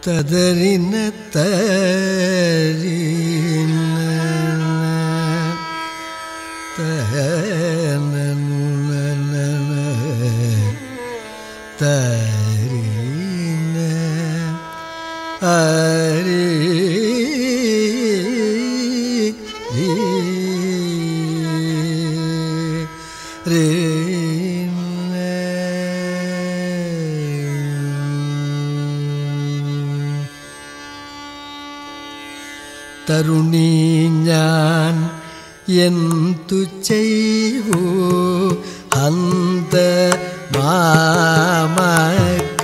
തദരിന തരിന തരിന അരി രേ തരുണി ഞാൻ എന്തു ചെയ്വൂ അന്ത മാമക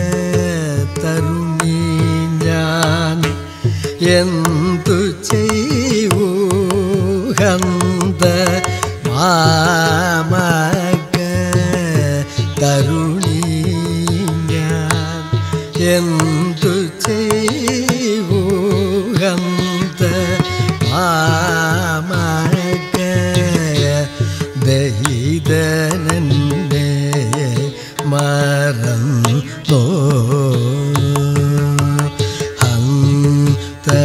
തരുണി ഞാൻ എന്തു ചെയ്വൂ അന്ത മാമക തരുണി ഞാൻ എന്തു ചെയ്വൂ മാമക ദഹിതനന്നെ മറന്നോ ഹന്ത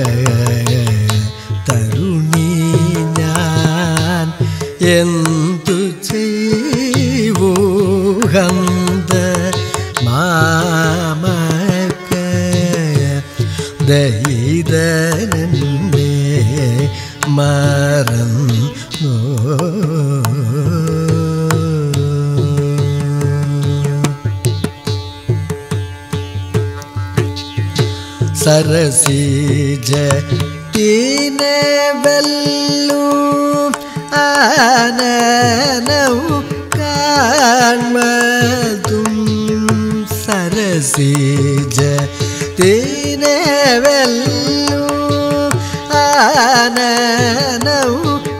തരുണി ഞാൻ എന്തു ചെയ്വൂ ഹന്ത മാമക ദഹിതനന്നെ മറന്നോ സരസീജ തീനവല്ലു ആനനൗ കാൺമതും സരസീജ തീനവല്ലു ആനനൗ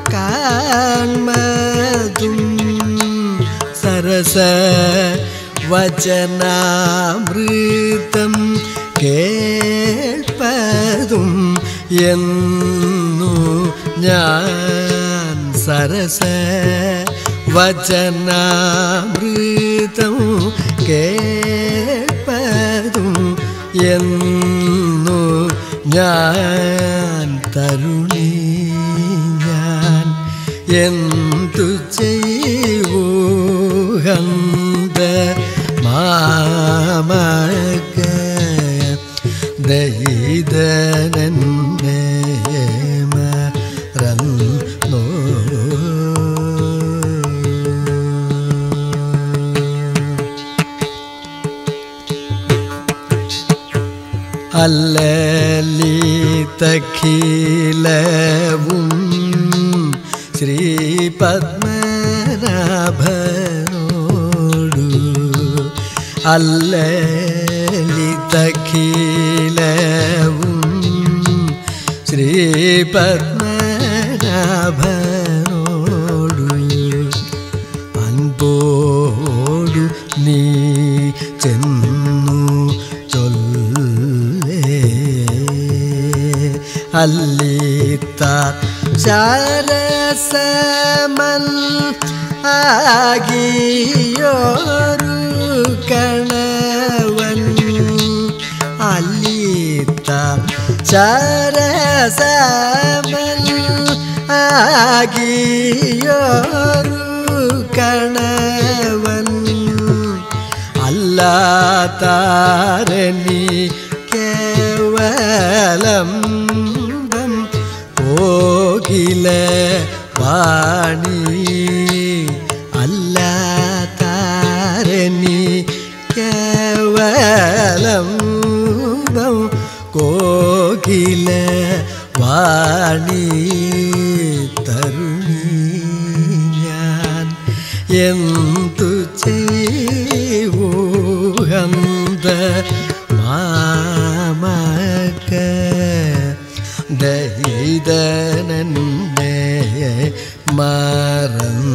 കാൺമതും സരസ വചനാമൃതം കേൾപ്പതും എന്നു ഞാൻ സരസ വചനാമൃതം കേൾപ്പതും എന്നു ഞാൻ തരുണി ഞാൻ എന്തു ചെയ്വൂ ഹന്ത മാമക ദഹിതനന്നെ മറന്നോ അല്ലലിതഖിലവും ശ്രീപത്മനാഭനോടു അല്ലലിതഖിലവും ശ്രീപത്മനാഭനോടു അൻപോടു നീ ചെന്നു അല്ലിത്ത ശരസമൽ ആകിയോരു കണവൻ അല്ലിത്ത ശരസമൽ ആകിയോരു കണവൻ അല്ലാതാരണി കേവലം കോകില വാണി അല്ലാതാരണി കേവലം കോകില വാണി തരുണി ഞാൻ എന്തു ചെയ്വൂ ഹന്ത മാമക ദഹിതനന്നെ മറന്നോ